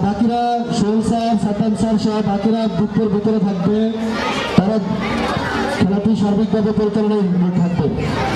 বাকিরা Sohel sir, Saddam sir সহ বাকিরা বুথের ভিতরে থাকবে, তারা খেলাটি সার্বিকভাবে পরিচালনায় থাকবে।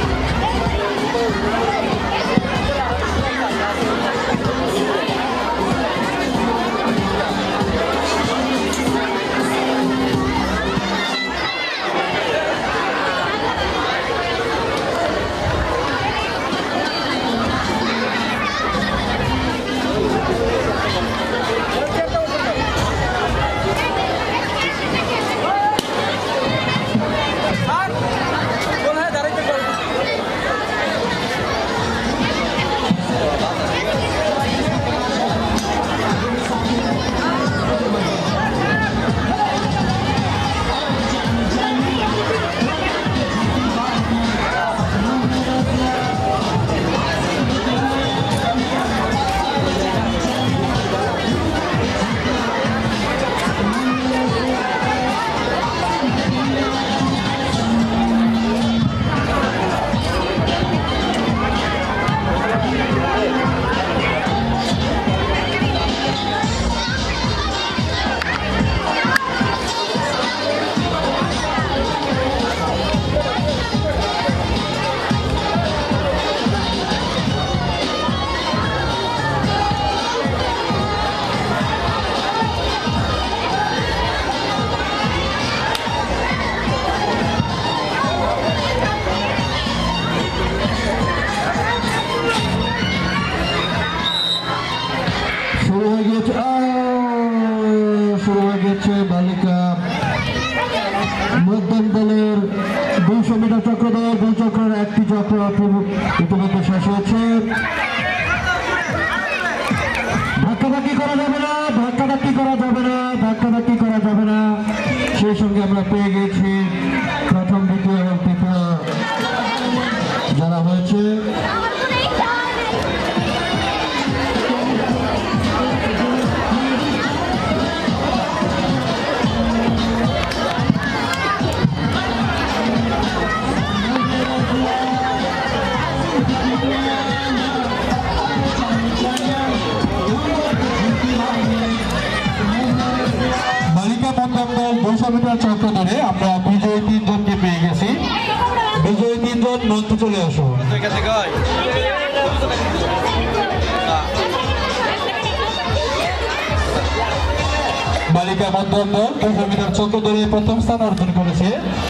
শুরু হয়ে গেছে বালিকা মধ্যম দলের 200 মিটার চক্র দল। 2 চক্রের একটি চক্র ইতিমধ্যে শেষ হয়েছে। ধাক্কাধাক্কি করা যাবে না, ধাক্কাধাক্কি করা যাবে না, ধাক্কাধাক্কি করা যাবে না। সেই সঙ্গে আমরা পেয়ে গেছি প্রথম, দ্বিতীয় এবং তৃতীয় যারা হয়েছে। বালিকা মধ্যম দল 200 মিটার চক্র ধরে আমরা বিজয়ী 3 জনকে পেয়ে গেছি। বিজয়ী 3 জন মঞ্চে চলে আসো। বালিকা মধ্যম দল 200 মিটার চক্র ধরে প্রথম স্থান অর্জন করেছে।